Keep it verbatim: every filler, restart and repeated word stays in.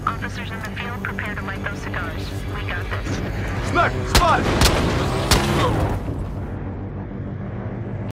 Officers in the field, prepare to light those cigars. We got this. Sniper, spotted!